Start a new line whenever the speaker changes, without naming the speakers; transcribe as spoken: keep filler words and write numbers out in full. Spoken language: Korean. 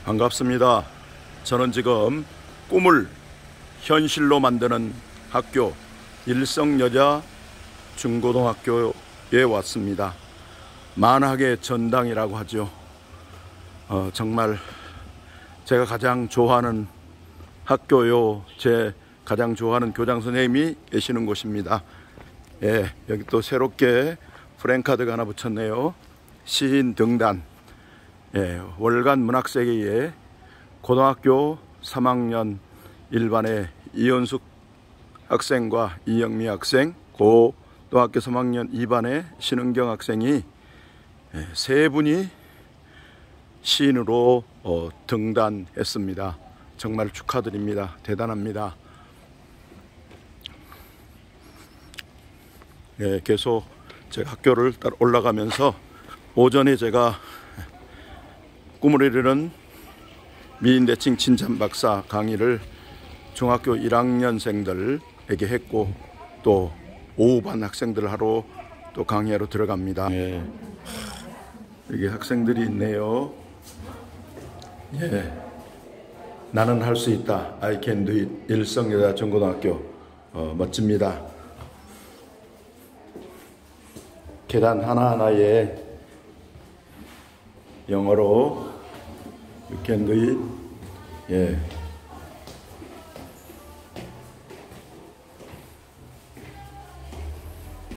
반갑습니다. 저는 지금 꿈을 현실로 만드는 학교 일성여자 중고등학교에 왔습니다. 만학의 전당이라고 하죠. 어, 정말 제가 가장 좋아하는 학교요, 제 가장 좋아하는 교장 선생님이 계시는 곳입니다. 예, 여기 또 새롭게 프랭카드가 하나 붙였네요. 시인 등단. 예, 월간 문학세계에 고등학교 삼 학년 일반의 이현숙 학생과 이영미 학생, 고등학교 삼 학년 이 반의 신은경 학생이 예, 세 분이 시인으로 어, 등단했습니다. 정말 축하드립니다. 대단합니다. 예, 계속 제가 학교를 따라 올라가면서 오전에 제가 꿈을 이루는 미인대칭 진찬박사 강의를 중학교 일 학년생들에게 했고, 또 오후 반 학생들 하러 또 강의하러 들어갑니다. 예. 여기 학생들이 있네요. 예. 나는 할 수 있다. I can do it. 일성여자 중고등학교. 어, 멋집니다. 계단 하나하나에 영어로 You can do it. 예.